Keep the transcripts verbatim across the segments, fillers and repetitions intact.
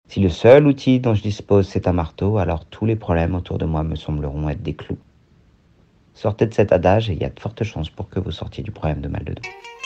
Si le seul outil dont je dispose c'est un marteau, alors tous les problèmes autour de moi me sembleront être des clous. Sortez de cet adage et il y a de fortes chances pour que vous sortiez du problème de mal de dos.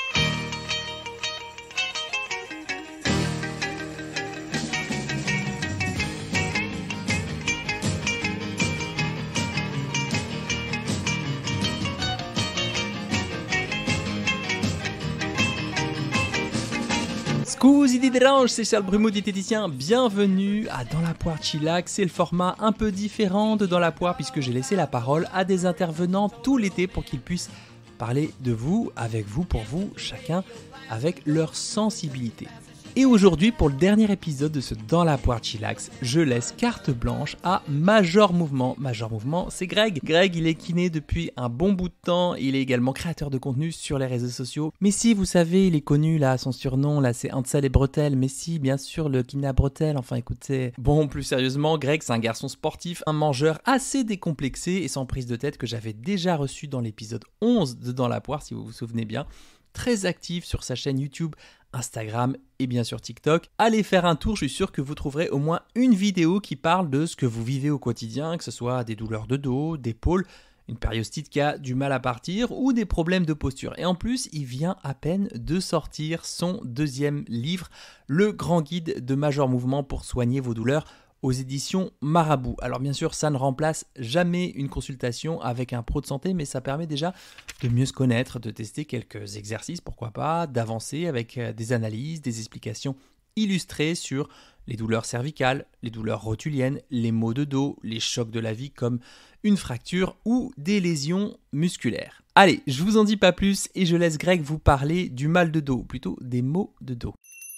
Scusi di dérange, c'est Charles Brumeau, diététicien. Bienvenue à Dans la poire chillax. C'est le format un peu différent de Dans la poire puisque j'ai laissé la parole à des intervenants tout l'été pour qu'ils puissent parler de vous, avec vous, pour vous, chacun avec leur sensibilité. Et aujourd'hui, pour le dernier épisode de ce Dans la poire chillax, je laisse carte blanche à Major Mouvement. Major Mouvement, c'est Greg. Greg, il est kiné depuis un bon bout de temps. Il est également créateur de contenu sur les réseaux sociaux. Mais si, vous savez, il est connu, là, son surnom, là, c'est Hansel et Bretelles. Mais si, bien sûr, le kiné à bretelles. Enfin, écoutez. Bon, plus sérieusement, Greg, c'est un garçon sportif, un mangeur assez décomplexé et sans prise de tête que j'avais déjà reçu dans l'épisode onze de Dans la poire, si vous vous souvenez bien. Très actif sur sa chaîne YouTube, Instagram et bien sûr TikTok. Allez faire un tour, je suis sûr que vous trouverez au moins une vidéo qui parle de ce que vous vivez au quotidien, que ce soit des douleurs de dos, d'épaule, une périostite qui a du mal à partir ou des problèmes de posture. Et en plus, il vient à peine de sortir son deuxième livre, Le Grand Guide de Major Mouvement pour soigner vos douleurs, aux éditions Marabout. Alors bien sûr, ça ne remplace jamais une consultation avec un pro de santé, mais ça permet déjà de mieux se connaître, de tester quelques exercices, pourquoi pas, d'avancer avec des analyses, des explications illustrées sur les douleurs cervicales, les douleurs rotuliennes, les maux de dos, les chocs de la vie comme une fracture ou des lésions musculaires. Allez, je vous en dis pas plus et je laisse Greg vous parler du mal de dos, plutôt des maux de dos.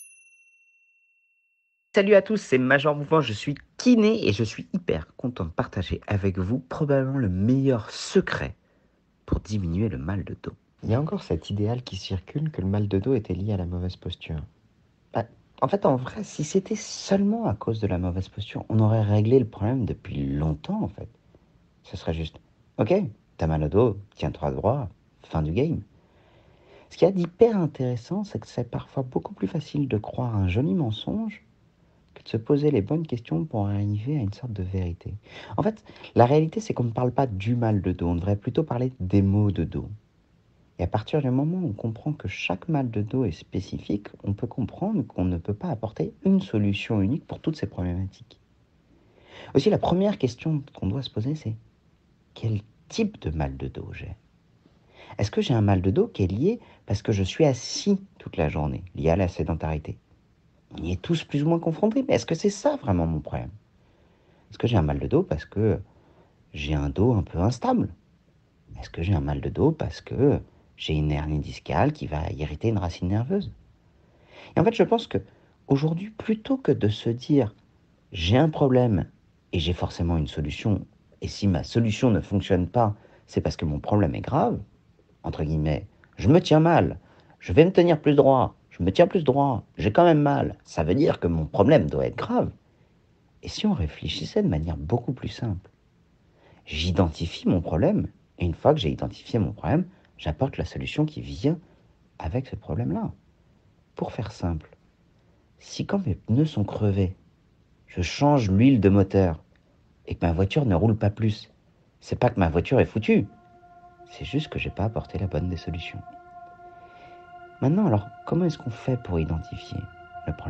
Salut à tous, c'est Major Mouvement, je suis kiné et je suis hyper content de partager avec vous probablement le meilleur secret pour diminuer le mal de dos. Il y a encore cet idéal qui circule que le mal de dos était lié à la mauvaise posture. Bah, en fait, en vrai, si c'était seulement à cause de la mauvaise posture, on aurait réglé le problème depuis longtemps en fait. Ce serait juste, ok, t'as mal au dos, tiens-toi droit, fin du game. Ce qu'il y a d'hyper intéressant, c'est que c'est parfois beaucoup plus facile de croire un joli mensonge que de se poser les bonnes questions pour arriver à une sorte de vérité. En fait, la réalité, c'est qu'on ne parle pas du mal de dos, on devrait plutôt parler des maux de dos. Et à partir du moment où on comprend que chaque mal de dos est spécifique, on peut comprendre qu'on ne peut pas apporter une solution unique pour toutes ces problématiques. Aussi, la première question qu'on doit se poser, c'est quel type de mal de dos j'ai ? Est-ce que j'ai un mal de dos qui est lié parce que je suis assis toute la journée, lié à la sédentarité ? On y est tous plus ou moins confrontés, mais est-ce que c'est ça vraiment mon problème ? Est-ce que j'ai un mal de dos parce que j'ai un dos un peu instable ? Est-ce que j'ai un mal de dos parce que j'ai une hernie discale qui va irriter une racine nerveuse ? Et en fait, je pense que aujourd'hui, plutôt que de se dire j'ai un problème et j'ai forcément une solution, et si ma solution ne fonctionne pas, c'est parce que mon problème est grave, entre guillemets, je me tiens mal, je vais me tenir plus droit, je me tiens plus droit, j'ai quand même mal, ça veut dire que mon problème doit être grave. Et si on réfléchissait de manière beaucoup plus simple, j'identifie mon problème, et une fois que j'ai identifié mon problème, j'apporte la solution qui vient avec ce problème-là. Pour faire simple, si quand mes pneus sont crevés, je change l'huile de moteur, et que ma voiture ne roule pas plus, c'est pas que ma voiture est foutue, c'est juste que j'ai pas apporté la bonne des solutions. Maintenant, alors, comment est-ce qu'on fait pour identifier le problème ?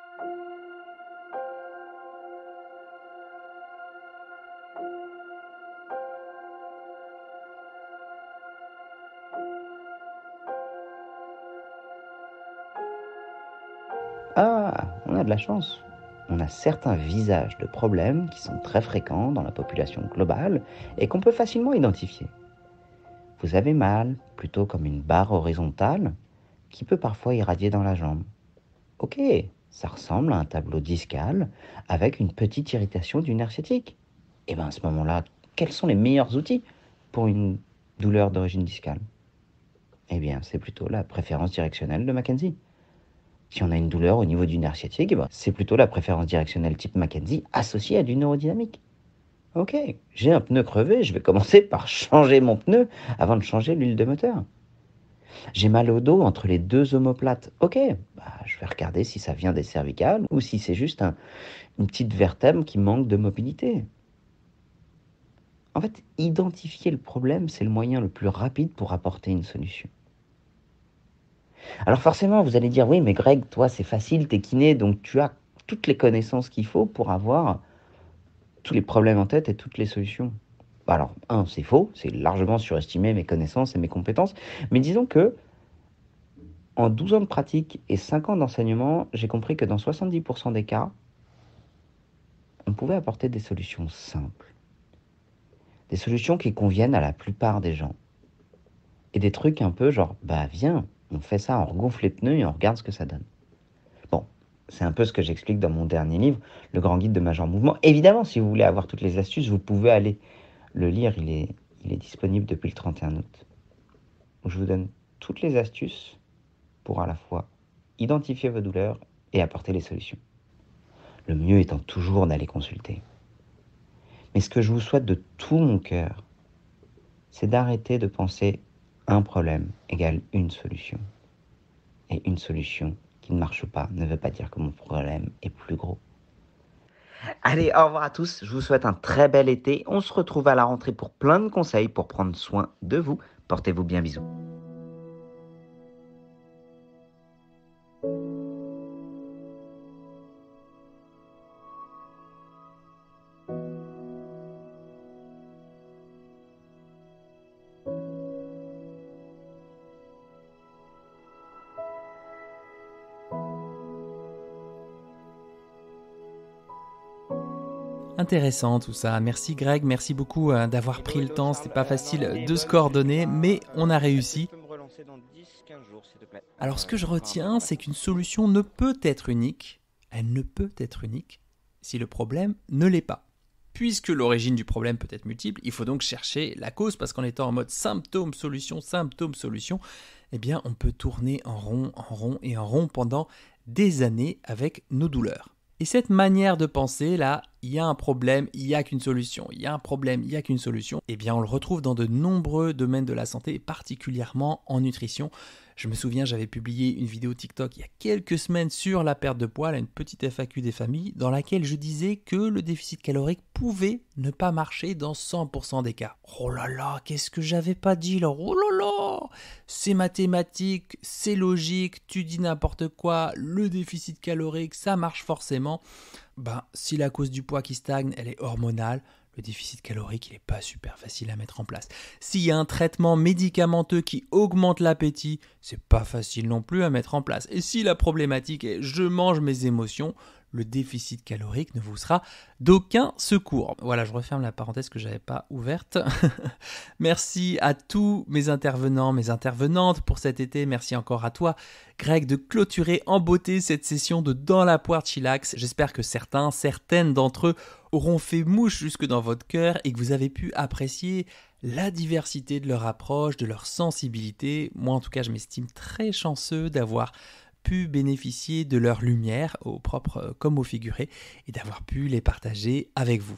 Ah, on a de la chance. On a certains visages de problèmes qui sont très fréquents dans la population globale et qu'on peut facilement identifier. Vous avez mal, plutôt comme une barre horizontale, qui peut parfois irradier dans la jambe. Ok, ça ressemble à un tableau discal avec une petite irritation du nerf sciatique. Et bien à ce moment-là, quels sont les meilleurs outils pour une douleur d'origine discale ? Eh bien, c'est plutôt la préférence directionnelle de Mackenzie. Si on a une douleur au niveau du nerf sciatique, eh ben, c'est plutôt la préférence directionnelle type Mackenzie associée à du neurodynamique. Ok, j'ai un pneu crevé, je vais commencer par changer mon pneu avant de changer l'huile de moteur. J'ai mal au dos entre les deux omoplates. Ok, bah, je vais regarder si ça vient des cervicales ou si c'est juste un, une petite vertèbre qui manque de mobilité. En fait, identifier le problème, c'est le moyen le plus rapide pour apporter une solution. Alors forcément, vous allez dire, oui, mais Greg, toi, c'est facile, t'es kiné, donc tu as toutes les connaissances qu'il faut pour avoir tous les problèmes en tête et toutes les solutions. Alors, un, c'est faux, c'est largement surestimer mes connaissances et mes compétences, mais disons que en douze ans de pratique et cinq ans d'enseignement, j'ai compris que dans soixante-dix pour cent des cas, on pouvait apporter des solutions simples. Des solutions qui conviennent à la plupart des gens. Et des trucs un peu genre, bah viens, on fait ça, on regonfle les pneus et on regarde ce que ça donne. Bon, c'est un peu ce que j'explique dans mon dernier livre, Le Grand Guide de Major Mouvement. Évidemment, si vous voulez avoir toutes les astuces, vous pouvez aller le lire, il est, il est disponible depuis le trente et un août. Où je vous donne toutes les astuces pour à la fois identifier vos douleurs et apporter les solutions. Le mieux étant toujours d'aller consulter. Mais ce que je vous souhaite de tout mon cœur, c'est d'arrêter de penser un problème égale une solution. Et une solution qui ne marche pas ne veut pas dire que mon problème est plus gros. Allez, au revoir à tous, je vous souhaite un très bel été. On se retrouve à la rentrée pour plein de conseils pour prendre soin de vous. Portez-vous bien, bisous. Intéressant tout ça. Merci Greg, merci beaucoup euh, d'avoir pris le temps. C'était pas facile de se coordonner, mais on a réussi. Alors ce que je retiens, c'est qu'une solution ne peut être unique, elle ne peut être unique si le problème ne l'est pas. Puisque l'origine du problème peut être multiple, il faut donc chercher la cause, parce qu'en étant en mode symptôme-solution, symptôme-solution, eh bien on peut tourner en rond, en rond et en rond pendant des années avec nos douleurs. Et cette manière de penser, là, il y a un problème, il n'y a qu'une solution, il y a un problème, il n'y a qu'une solution, eh bien on le retrouve dans de nombreux domaines de la santé, particulièrement en nutrition. Je me souviens, j'avais publié une vidéo TikTok il y a quelques semaines sur la perte de poids, là, une petite F A Q des familles, dans laquelle je disais que le déficit calorique pouvait ne pas marcher dans cent pour cent des cas. Oh là là, qu'est-ce que j'avais pas dit là? Oh là là, c'est mathématique, c'est logique, tu dis n'importe quoi, le déficit calorique, ça marche forcément. Ben, si la cause du poids qui stagne, elle est hormonale, le déficit calorique, il n'est pas super facile à mettre en place. S'il y a un traitement médicamenteux qui augmente l'appétit, c'est pas facile non plus à mettre en place. Et si la problématique est « je mange mes émotions », le déficit calorique ne vous sera d'aucun secours. Voilà, je referme la parenthèse que je n'avais pas ouverte. Merci à tous mes intervenants, mes intervenantes pour cet été. Merci encore à toi, Greg, de clôturer en beauté cette session de Dans la poire chillax. J'espère que certains, certaines d'entre eux auront fait mouche jusque dans votre cœur et que vous avez pu apprécier la diversité de leur approche, de leur sensibilité. Moi, en tout cas, je m'estime très chanceux d'avoir pu bénéficier de leur lumière, au propre comme au figuré, et d'avoir pu les partager avec vous.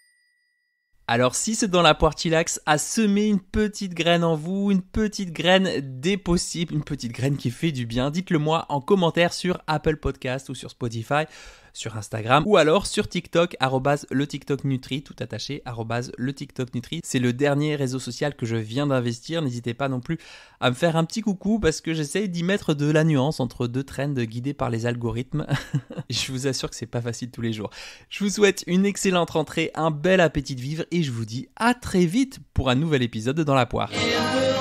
Alors si ce Dans la poire chillax a semé une petite graine en vous, une petite graine des possibles, une petite graine qui fait du bien, dites-le moi en commentaire sur Apple Podcast ou sur Spotify, sur Instagram ou alors sur TikTok, arrobase le TikTok Nutri, tout attaché, arrobase le TikTok Nutri. C'est le dernier réseau social que je viens d'investir. N'hésitez pas non plus à me faire un petit coucou parce que j'essaye d'y mettre de la nuance entre deux trends guidés par les algorithmes. Je vous assure que c'est pas facile tous les jours. Je vous souhaite une excellente rentrée, un bel appétit de vivre et je vous dis à très vite pour un nouvel épisode de Dans la poire.